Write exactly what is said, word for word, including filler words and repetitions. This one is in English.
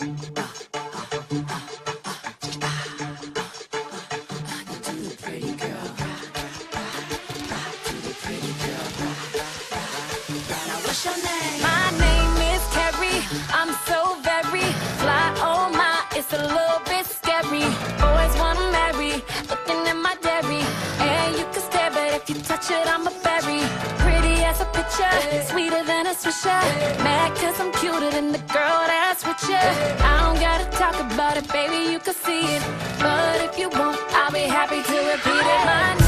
Pretty girl. Pretty girl. Now what's your name? My name is Keri. I'm so very fly. Oh my, it's a little bit scary. Boys wanna marry, looking at my dairy. And you can stare, but if you touch it, I'm a berry. Pretty as a picture, sweeter than a swisher. Mad cause I'm cuter than the girl that's with you. I don't gotta talk about it, baby, you can see it. But if you want, I'll be happy to repeat it. My